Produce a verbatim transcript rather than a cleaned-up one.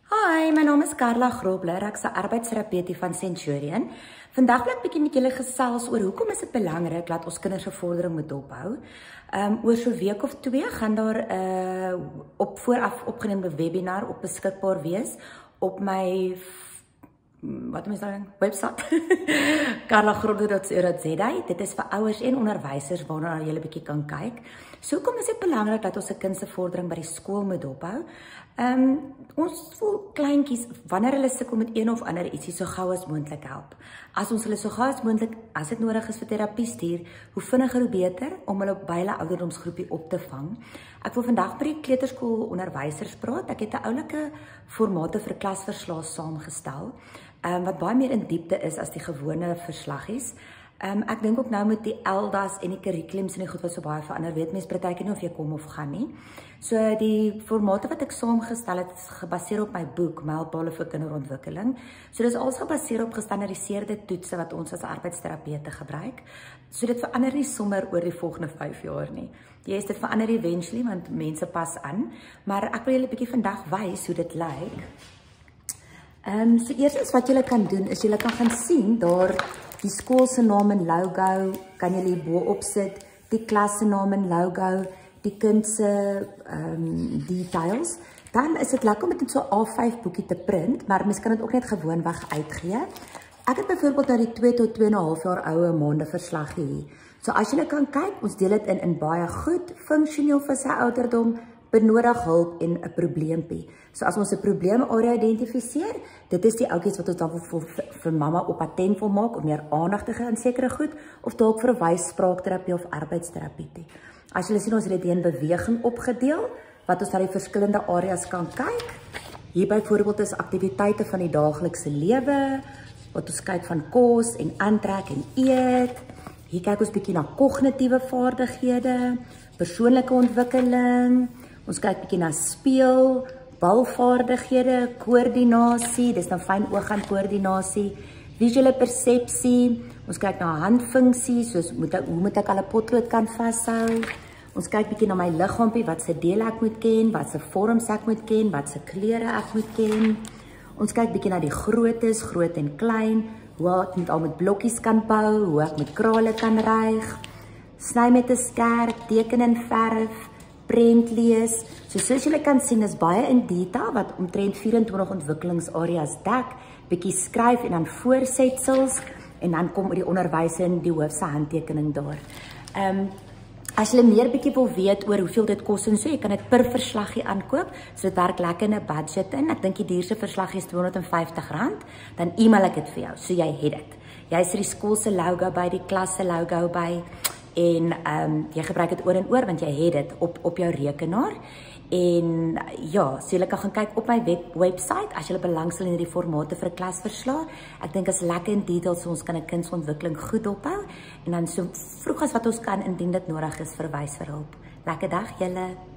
Hi, my naam is Carla Grobler, ek is 'n arbeidsterapeut van Centurion. Vandag wil ek bietjie met julle gesels oor hoekom is dit belangrik dat ons kinders se vordering moet dophou. Um, oor so 'n week of twee gaan daar 'n uh, op vooraf opgeneemde webinar op beskikbaar wees op my wat moet ek sê webwerf carla grobler dot co dot za. Dit is vir ouers en onderwysers waarna jy 'n bietjie kan kyk. So hoekom is dit belangrik dat ons 'n kind se vordering by die skool moet dophou? Ehm um, ons voel kleintjies wanneer hulle sukkel met een of ander ietsie so gou as moontlik help. As ons hulle so gou as moontlik as dit nodig is vir terapie stuur, hoe vinniger hoe beter om hulle by hulle ouderdomsgroepie op te vang. Ek wil vandag by die kleuterskool onderwysers praat. Ek het 'n oulike formate vir klasverslae saamgestel. Um, wat baie meer in diepte is as die gewone verslaggies. Um, ek dink ook nou met die ELDA's en die curriculums en die goed wat so baie verander, weet mens partykeer nie of jy kom of gaan nie. So die formate wat ek saamgestel het, is gebaseer op my boek, Mylpale vir kinderontwikkeling. So dit is alles gebaseer op gestandardiseerde toetse wat ons as arbeidsterapeute gebruik. So dit verander nie sommer oor die volgende vyf jaar nie. Yes, dit verander eventually, want mense pas aan. Maar ek wil julle 'n bietjie vandag wys hoe dit lyk. Ehm um, so eers wat julle kan doen is julle kan gaan sien daar die skool se naam en logo kan julle hier bo op sit, die klas se naam en logo, die kind se ehm um, details. Dan is dit lekker om dit in so 'n A vyf boekie te print, maar mens kan dit ook net gewoonweg uitgee. Ek het byvoorbeeld nou die twee tot twee en 'n half jaar oue maande verslag hier. So as julle kan kyk, ons deel dit in in baie goed, funksioneel vir sy ouderdom, benodig hulp en 'n probleempie. So as ons 'n probleemarea identifiseer, dit is die ouetjies wat ons dan vir, vir, vir mamma op attent wil maak om meer aandag te gee aan sekere goed of dalk vir 'n wys-spraakterapie of arbeidsterapie. As julle sien ons het dit in beweging opgedeel wat ons na die verskillende areas kan kyk. Hier byvoorbeeld is aktiwiteite van die daaglikse lewe wat ons kyk van kos en aantrek en eet. Hier kyk ons bietjie na kognitiewe vaardighede, persoonlike ontwikkeling. Ons kyk bietjie na speel, balvaardighede, koördinasie, dis nou fyn ooggaan koördinasie, visuele persepsie. Ons kyk na handfunksies, soos moet ek, hoe moet ek al 'n potlood kan vashou. Ons kyk bietjie na my liggaampie, wat se dele ek moet ken, wat se vorms ek moet ken, wat se kleure ek moet ken. Ons kyk bietjie na die groottes, groot en klein, hoe ek met al met blokkies kan bou, hoe ek met krale kan ryg, sny met 'n skerp, teken en verf, prent lees. So soos julle kan sien is baie in detail wat omtrent vyf-en-twintig ontwikkelingsareas dek, bietjie skryf en dan voorsetsels en dan kom die onderwyser in die hoofse handtekening daar. Ehm um, as jy meer bietjie wil weet oor hoeveel dit kos en so, jy kan dit per verslaggie aankoop. So dit werk lekker in 'n budget in. Ek dink die duurste verslaggie is twee honderd en vyftig rand. Dan e-mail ek dit vir jou. So jy het dit. Jy sit die skool se logo by, die klas se logo by en ehm um, jy gebruik dit oor en oor want jy het dit op op jou rekenaar. En ja, so jy kan gaan kyk op my web webwerf as jy belangstel in hierdie formate vir 'n klasverslag. Ek dink is lekker in detail so ons kan 'n kind se ontwikkeling goed dophou en dan so vroeg as wat ons kan indien dit nodig is verwys vir hulp. Lekker dag julle.